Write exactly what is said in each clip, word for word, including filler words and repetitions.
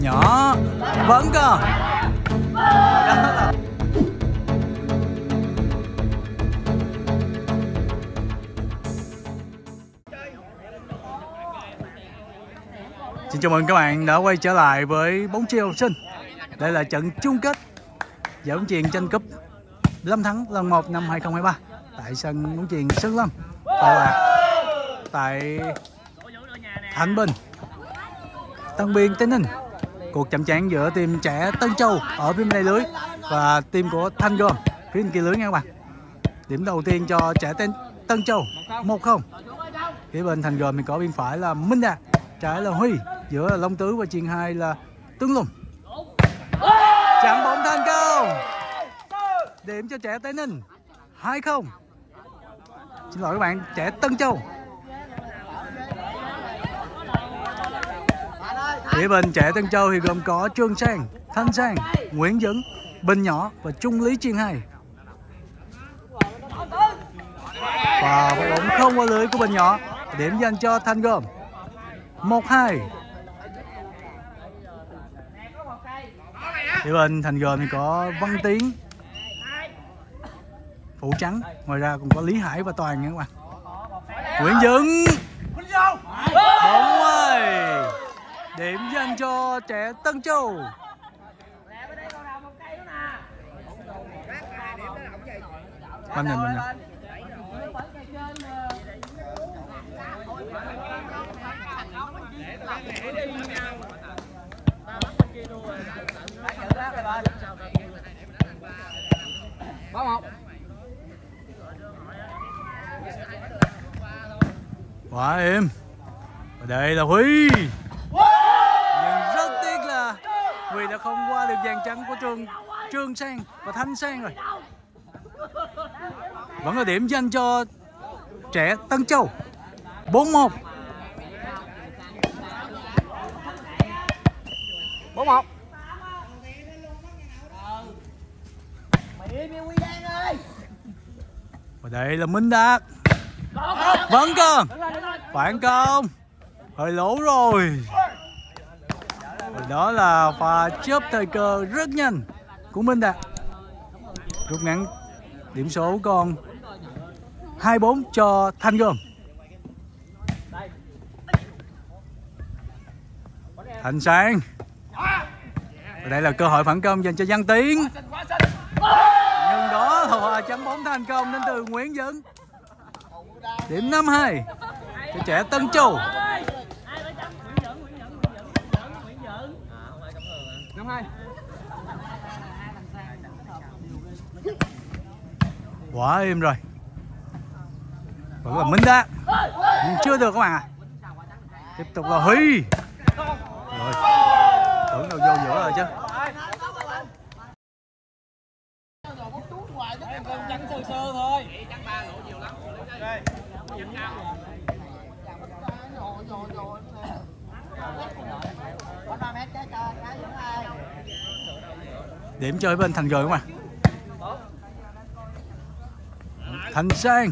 nhỏ vẫn còn. Xin chào mừng các bạn đã quay trở lại với bóng chuyền học sinh. Đây là trận chung kết giải bóng chuyền tranh cúp Lâm Thắng lần một năm hai không hai ba tại sân bóng chuyền Sơn Lâm, Đà Lạt, tại Thạnh Bình, Tân Biên, Tây Ninh. Cuộc chạm trán giữa team trẻ Tân Châu ở phía bên đây lưới và team của Thanh Gom phía bên kia lưới nha các bạn. Điểm đầu tiên cho trẻ tên Tân Châu một không. Phía bên Thành Gom thì có bên phải là Minh Đạt, trái là Huy, giữa là Long Tứ và chuyền hai là Tuấn Lùng. Chạm bóng thành công. Điểm cho trẻ Tây Ninh hai không. Xin lỗi các bạn, trẻ Tân Châu. Phía bên trẻ Tân Châu thì gồm có Trương Sang, Thanh Sang, Nguyễn Dấn, Bình Nhỏ và Trung Lý chuyền hai. Và bóng không qua lưới của Bình Nhỏ, điểm dành cho Thanh Gom một hai. Phía bên Thành Gom thì có Văn Tiến, Phụ Trắng, ngoài ra còn có Lý Hải và Toàn nha các bạn. Nguyễn Dấn, bóng ơi, điểm dành cho trẻ Tân Châu. Mình nhìn mình nhìn. Quá êm. Và đây là Huy. Nhưng rất tiếc là Huy đã không qua được dàn trắng của Trương Trương Sang và Thanh Sang rồi. Vẫn là điểm dành cho trẻ Tân Châu bốn một. bốn một. Và đây là Minh Đạt. Vẫn còn phản công, hơi lỗ rồi. Và đó là pha chớp thời cơ rất nhanh của Minh Đạt, rút ngắn điểm số còn hai bốn cho Thanh Gom. Thanh Sang. Và đây là cơ hội phản công dành cho Văn Tiến. Nhưng đó là chấm bóng thành công đến từ Nguyễn Dấn. Điểm năm hai cho trẻ Tân Châu. Quá êm rồi. Vẫn là Minh Đạt, nhưng chưa được các bạn à. Tiếp tục là Huy. Rồi, tưởng đâu vô giữa rồi chứ. Em còn trắng sơ sơ thôi. Điểm chơi bên Thành Gom các bạn. Thanh Sang.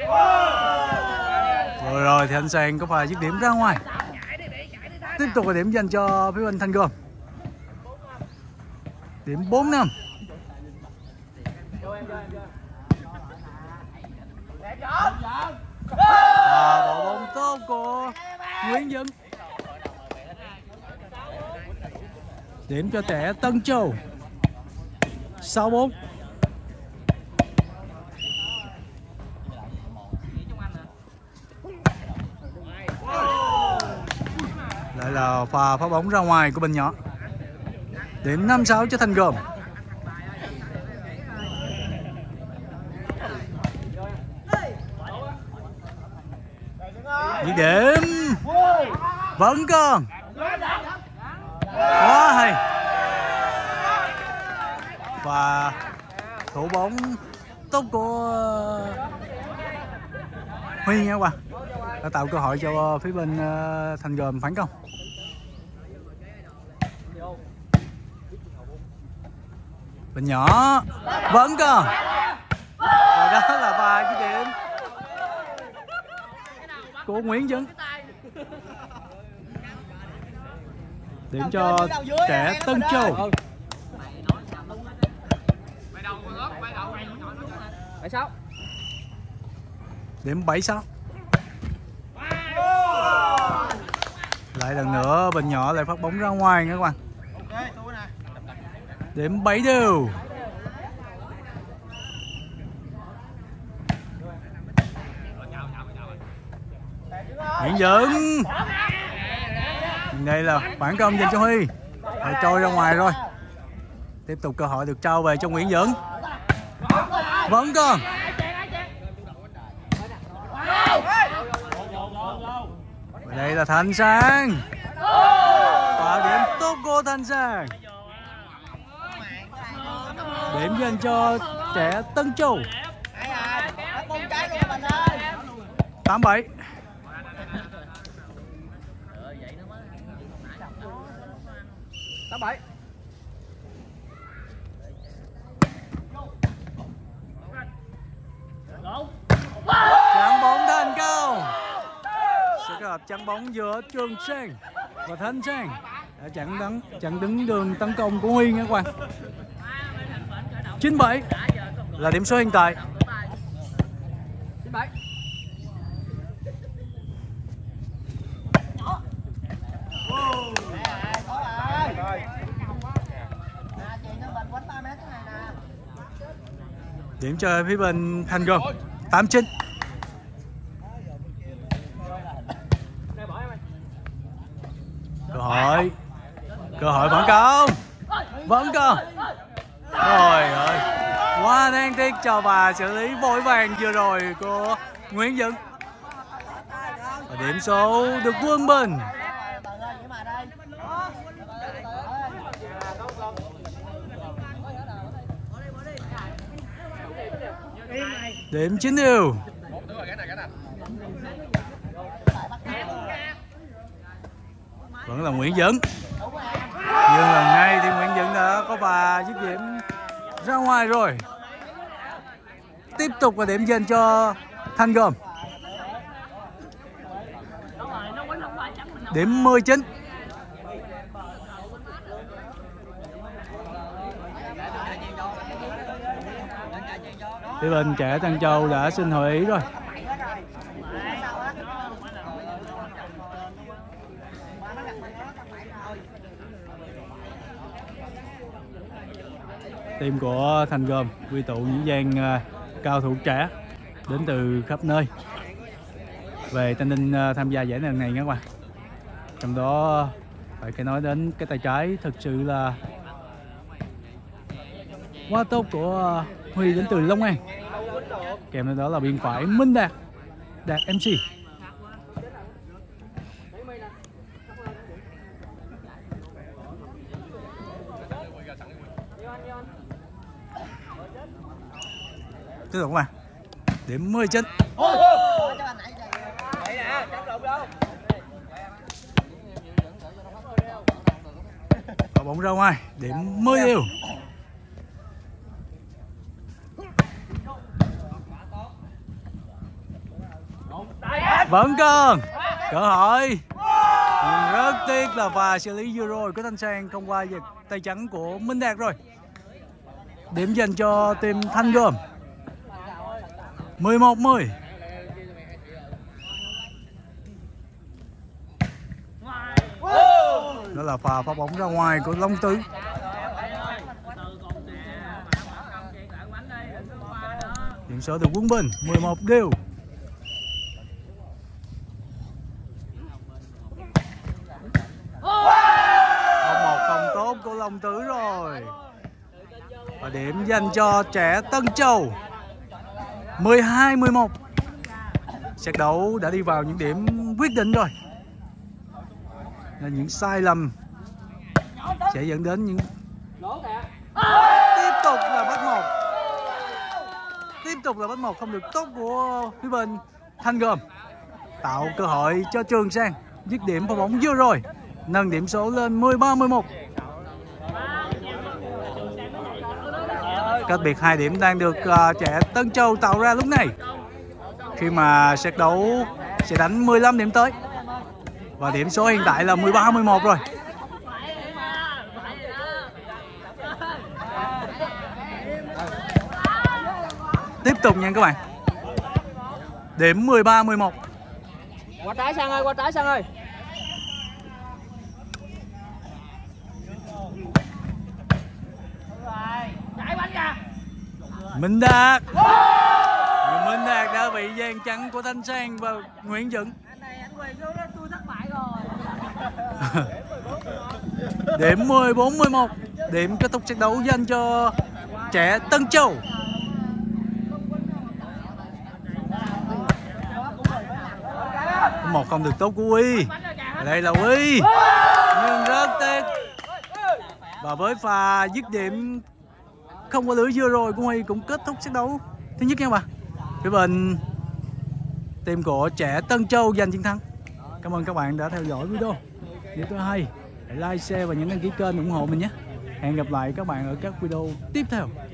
Rồi rồi thì Thanh Sang có pha dứt điểm ra ngoài. Tiếp tục là điểm dành cho phía bên Thành Gom. Điểm bốn năm. Và bộ bóng tốt của Nguyễn Dấn. Điểm cho trẻ Tân Châu sáu bốn. Lại là pha phá bóng ra ngoài của Bình Nhỏ. Điểm năm sáu cho Thành Gom. Dứt điểm vẫn còn. Quá hay. Và thủ bóng tốt của Huy nha các bạn, đã tạo cơ hội cho phía bên Thành Gom phản công. Bình Nhỏ vẫn còn. Và đó là vài cái điểm của Nguyễn Dấn. Điểm cho trẻ Tân Châu. Điểm bảy sáu. Lại lần nữa Bình Nhỏ lại phát bóng ra ngoài nha các bạn. Điểm bảy đều. Nguyễn Dũng. Đây là phản công dành cho Huy. Lại trôi ra ngoài rồi. Tiếp tục cơ hội được trao về cho Nguyễn Dũng. Vẫn còn. Và đây là Thanh Sang. Và điểm tốt của Thanh Sang. Điểm dành cho trẻ Tân Châu. tám bảy. tám bảy. Chắn bóng thành công. Sự kết hợp chắn bóng giữa Trường Sang và Thanh Sang đã chặn đứng chặn đứng đường tấn công của Huy nha các bạn. chín bảy là điểm số hiện tại. chín bảy. Điểm cho phía bên Thanh Gom tám chín. Cơ hội. Cơ hội vẫn còn. Vẫn còn. Trời ơi. Quá đáng tiếc cho bà xử lý vội vàng vừa rồi của Nguyễn Dũng. Và điểm số được Quân Bình. Điểm chín đều. Vẫn là Nguyễn Dũng. Nhưng lần này thì Nguyễn Dũng đã có pha dứt điểm ra ngoài rồi. Tiếp tục là điểm dành cho Thanh Gom. Điểm mười chín. Phía bên trẻ Tân Châu đã xin hội ý rồi. Team của Thanh Gom quy tụ những dàn uh, cao thủ trẻ đến từ khắp nơi về Tây Ninh uh, tham gia giải lần này nha các bạn. Trong đó phải cái nói đến cái tay trái thực sự là quá tốt của uh, Huy đến từ Long An. Kèm theo đó là biên phải Minh Đạt, Đạt em xê. Tiếp tục các bạn. Điểm mười chín. Và bóng ra ngoài. Điểm mười đều. Vẫn còn cơ hội. Nhưng rất tiếc là pha xử lý vừa rồi của Thanh Sang không qua giật tay trắng của Minh Đạt rồi. Điểm dành cho team Thanh Gom. mười một mười. Đó là pha phát bóng ra ngoài của Long Tứ. Điểm số được Quân Bình mười một đều. Một không tốt của Long Tứ rồi. Và điểm dành cho trẻ Tân Châu mười hai mười một. Set đấu đã đi vào những điểm quyết định rồi. Nên những sai lầm sẽ dẫn đến những tiếp tục là bắt một. Tiếp tục là bắt một không được tốt của phía bên Thanh Gom. Tạo cơ hội cho Trường Sang dứt điểm vào bóng vừa rồi, nâng điểm số lên mười ba mười một. Cách biệt hai điểm đang được uh, trẻ Tân Châu tạo ra lúc này, khi mà set đấu sẽ đánh mười lăm điểm tới. Và điểm số hiện tại là mười ba mười một rồi. tục nha các bạn. Điểm mười ba mười một. Qua trái Sang ơi, qua trái Sang ơi. Chạy bánh kìa. Minh Đạt. Minh Đạt đã bị dàn chắn của Thanh Sang và Nguyễn Dũng. Anh này anh quỳ xuống đó tôi thất bại rồi. Điểm mười bốn mười một. Điểm kết thúc trận đấu dành cho trẻ Tân Châu. Một không được tốt của Uy. Đây là Uy. Nhưng rất tiếc. Và với pha dứt điểm không có lưới vừa rồi của Huy cũng kết thúc trận đấu thứ nhất nha bà. Phía bên team của trẻ Tân Châu giành chiến thắng. Cảm ơn các bạn đã theo dõi video. Nếu tôi hay, hãy like, share và nhấn đăng ký kênh ủng hộ mình nhé. Hẹn gặp lại các bạn ở các video tiếp theo.